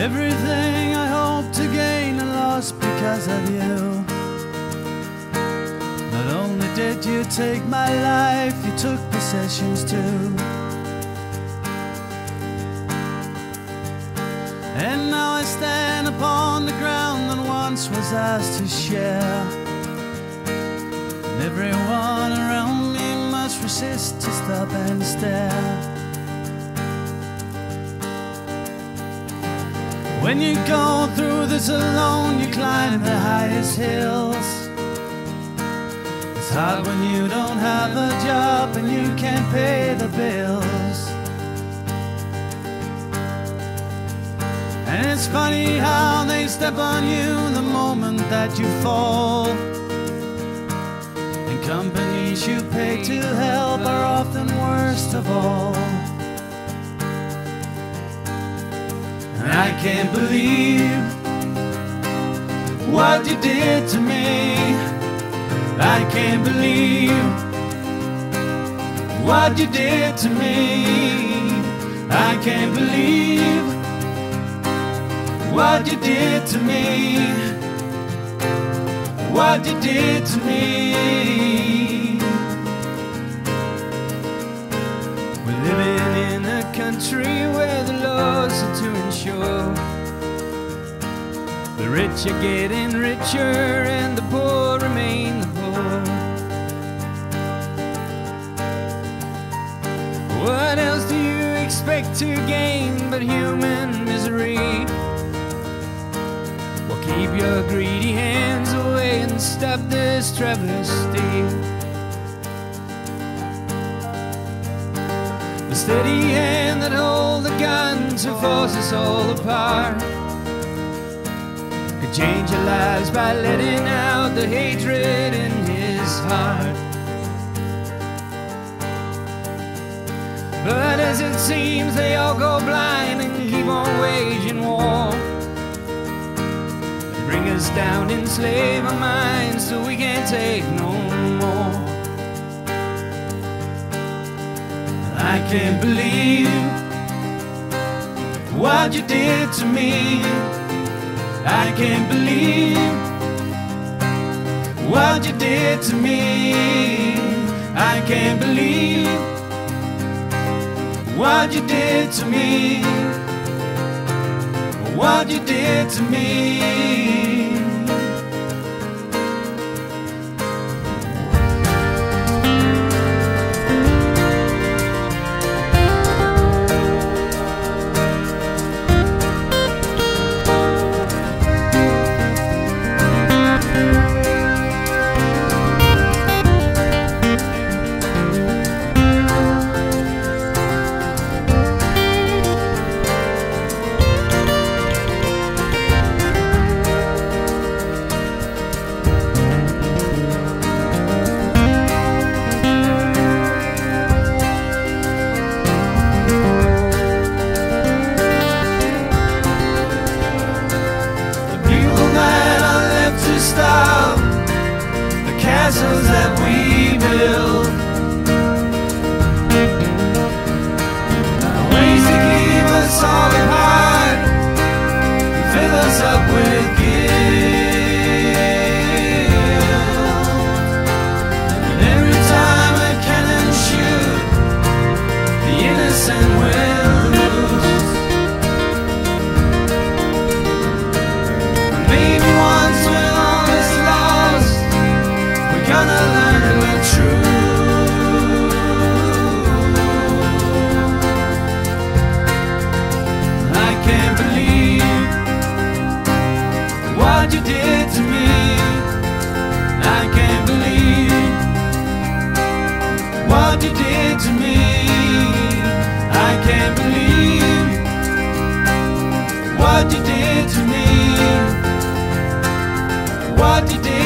Everything I hoped to gain I lost because of you. Not only did you take my life, you took possessions too. And now I stand upon the ground that once was ours to share. And everyone around me must resist to stop and stare. When you go through this alone, you climb the highest hills. It's hard when you don't have a job and you can't pay the bills. And it's funny how they step on you the moment that you fall. And companies you pay to help are often worst of all. And I can't believe what you did to me. I can't believe what you did to me. I can't believe what you did to me. What you did to me. We're living in a country where the laws are to ensure the rich are getting richer and the poor remain the poor. What else do you expect to gain but human misery? Well, keep your greedy hands away and stop this travesty. The steady hand that holds the gun to force us all apart could change our lives by letting out the hatred in his heart. But as it seems they all go blind and keep on waging war. They bring us down, enslave our minds till we can't take no more. I can't believe what you did to me. I can't believe what you did to me. I can't believe what you did to me. What you did to me. Castles that we build, ways to keep us all apart, fill us up with guilt. And every time a cannon shoots, the innocent will lose. Maybe once when all is lost, gonna learn the truth. I can't believe what you did to me. I can't believe what you did to me. I can't believe what you did to me. What you did